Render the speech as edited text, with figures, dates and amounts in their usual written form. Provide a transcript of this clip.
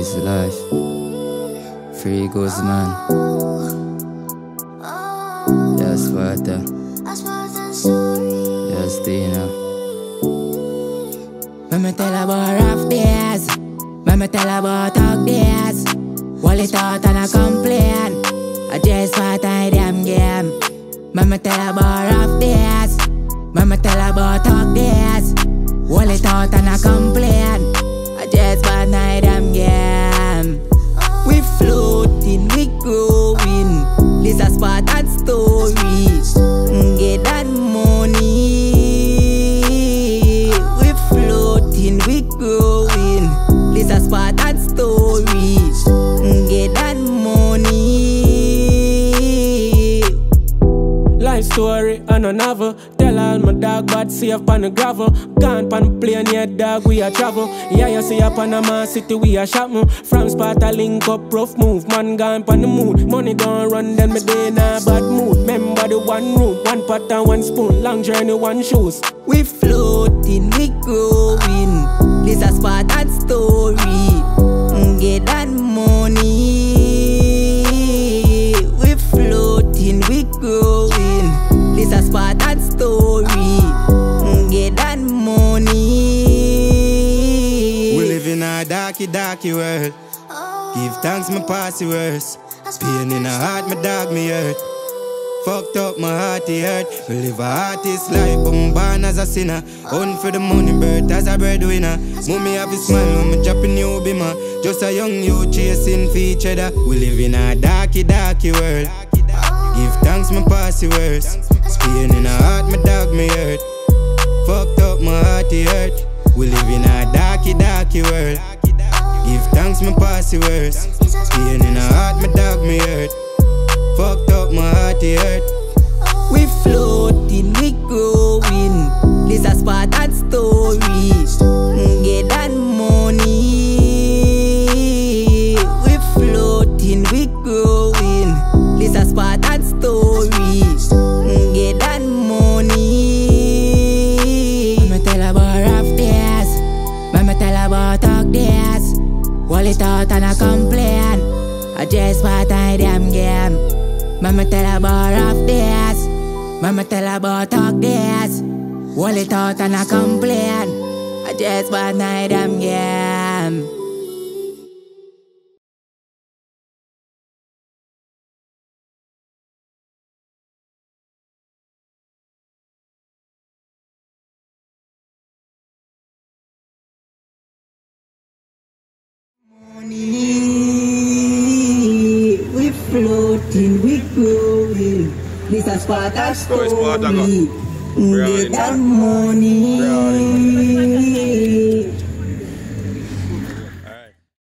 This life. Free goes man. Yes, Sparta. Yes, Tina. Mama tell about rough days. Mama tell about dark days. Wally thought and I complain. I just want I damn game. Mama tell about rough days. Mama tell about dark days. Wally thought and I complain. I just want I damn game. We floating, we growing. This a Spartan story. Get that money. We floating, we growing. This a Spartan story. Get that money. Life story and a novel. Tell all my dog but safe pan the gravel. Gone pan the plane, yeah dog we a travel. Yeah you see up Panama City we a shopping. From Sparta link up rough move. Man gone pan the mood. Money don't run then me day in a bad mood. Remember the one room, one pot and one spoon. Long journey, one shoes. We floating, we growing. This a Spartan story. Get that money. We floating, we growing. This a Spartan story. Get that money. We live in a darky world. Give thanks my past the worst. Pain in the heart, my dog me hurt. Fucked up my heart, it hurt. We live a artist life, but I'm born as a sinner. Hunt for the money, birth as a breadwinner. Mommy have a smile when me dropping new bimmer. Just a young youth chasing for each other. We live in a darky world. Give thanks my past the worst. Pain in the heart, my dog me hurt. Fucked up my heart, it hurt. We live in a darky world. Give thanks my past the worst. Pain in the heart, my dog me hurt. Fucked up my heart, it hurt. We floating, we growing. This a Spartan story. Get that money. We floating, we growing. This a Spartan story. Get that money. Mama tell about rough days. Mama tell about dark days. Wally thought and I complain. I just want I damn game. Mama tell about rough days. Mama tell about dark days. Wally thought and I complain. I just want I damn game. We floating, we growing. This a Sparta story. Get that money.